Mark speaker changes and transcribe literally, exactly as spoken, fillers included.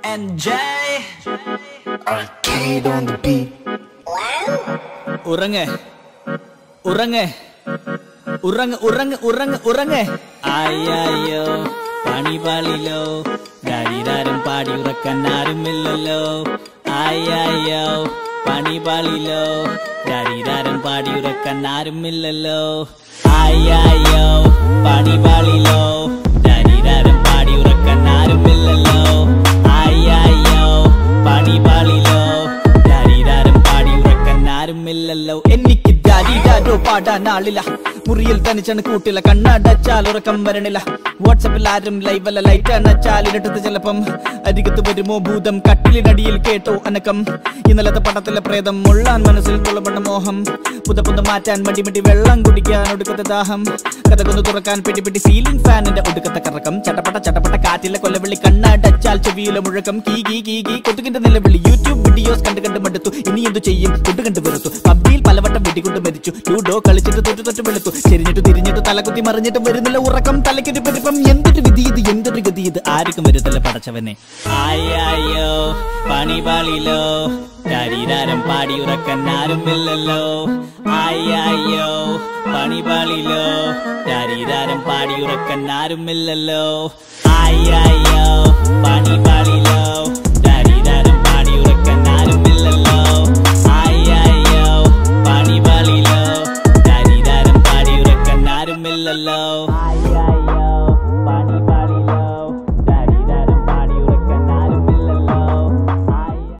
Speaker 1: and J.
Speaker 2: Arcade on the beat.
Speaker 1: ഉറങ്ങ് ഉറങ്ങ് ഉറങ്ങ് ഉറങ്ങ് ഉറങ്ങ് ഉറങ്ങ് അയ്യോ പണിപാളിലോ ദരിദ്രം പാടി ഉറക്കാൻ ആരുമില്ലല്ലോ അയ്യോ പണിപാളിലോ ദരിദ്രം പാടി ഉറക്കാൻ ആരുമില്ലല്ലോ അയ്യോ പണിപാളിലോ ദരിദ്രം പാടി ഉറക്കാൻ ആരുമില്ലല്ലോ അയ്യോ പണിപാളിലോ ദരിദ്രം പാടി ഉറക്കാൻ ആരുമില്ലല്ലോ എനിക്ക് ദരിദ്രോ പാടാൻ ആളില്ല മുറിയിൽ തനിച്ചാണ് കൂട്ടില്ല കണ്ണടച്ചാൽ ഉറക്കം വരണില്ല വാട്സാപ്പിൽ ആരും ലൈവല്ല ലൈറ്റ് അണച്ചാൽ ഇരട്ടത്ത് ചിലപ്പം അരികത്ത് വരുമോ ഭൂതം കട്ടിലിനടിയിൽ കേട്ടോ അനക്കം ഇന്നലത്തെ പടത്തിലെ പ്രേതം മുള്ളാൻ മനസ്സിൽ തുളപണ്ണ മോഹം പുത പുത മാറ്റാൻ മടി മടി വെള്ളം കുടിക്കാൻ ഒടുക്കത്തെ ദാഹം കഥകൊന്ന് തുറക്കാൻ പിടി പിടി സീലിംഗ് ഫാനിന്റെ ഒടുക്കത്തെ കറക്കം ചട്ടപ്പട്ട ചട്ടപ്പട്ട കാറ്റിലെ കൊല്ലവിളി കണ്ണടച്ചാൽ ചെവിയിലെ മുഴക്കം കീ കീ കീ കീ കൊതുകിന്റെ നിലവിളി യൂട്യൂബ് വീഡിയോസ് കണ്ടു കണ്ട് മടുത്തു ഇനി എന്തു ചെയ്യും കൊണ്ടു കണ്ടു വെറുത്തു പബ്ജിയിൽ പലവട്ടം വെടികൊണ്ട് മരിച്ചു ലൂഡോ കളിച്ചിട്ട് തൊട്ട് തൊട്ട് വെളുത്തു ചെരിഞ്ഞിട്ട് തിരിഞ്ഞിട്ട് തലകുത്തി മറിഞ്ഞിട്ട് വരുന്നില്ല ഉറക്കം തലയ്ക്കൊരു പെരുപ്പം എന്തൊരു വിധി ഇത് എന്തൊരു ഗതി ഇത് ആർക്കും വരുത്തില്ല പടച്ചവനെ അയ്യോ പണിപാളിലോ ദരിദ്രം പാടി ഉറക്കാൻ ആരുമില്ലല്ലോ അയ്യോ പണിപാളിലോ ദരിദ്രം പാടി ഉറക്കാൻ ആരുമില്ലല്ലോ അയ്യോ പണി